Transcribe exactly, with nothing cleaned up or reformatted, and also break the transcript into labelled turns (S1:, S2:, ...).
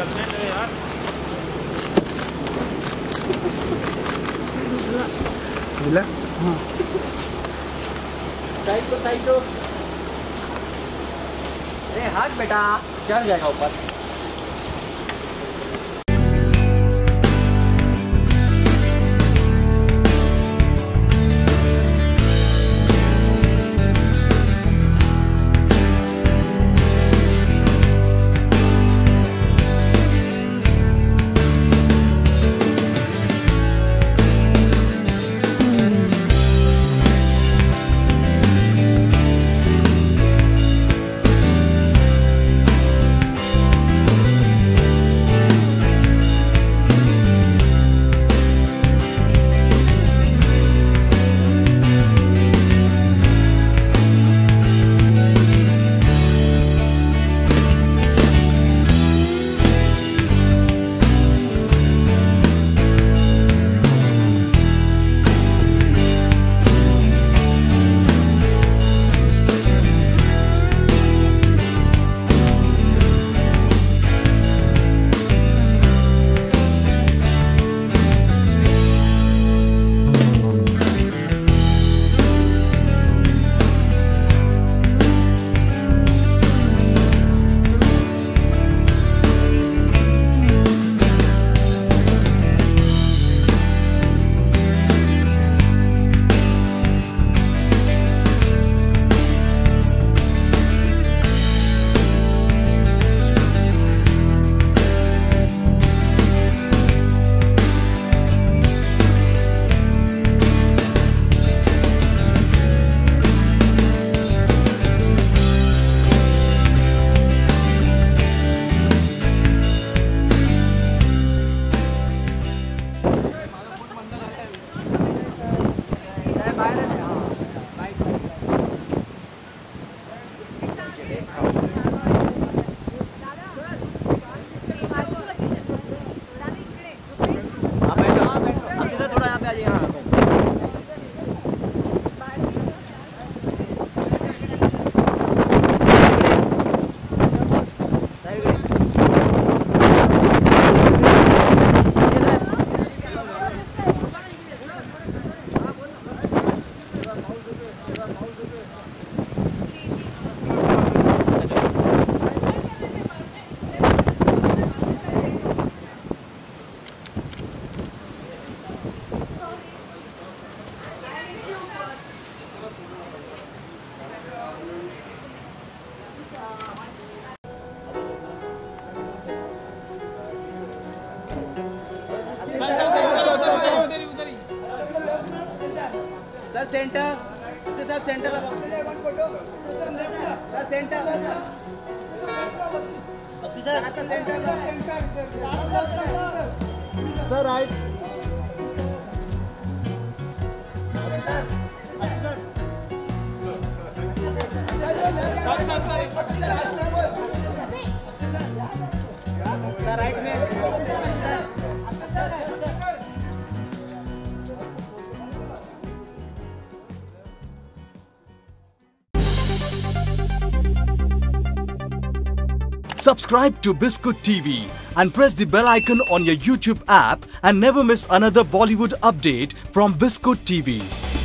S1: करने दे यार।
S2: मिला?
S3: हाँ। टाइट को टाइट को। अरे हाथ बेटा चढ़ जाएगा ऊपर। Sir centre sir centre sir centre
S2: sir right
S3: sir right में
S4: Subscribe to Biscuit T V and press the bell icon on your YouTube app and never miss another Bollywood update from Biscuit T V.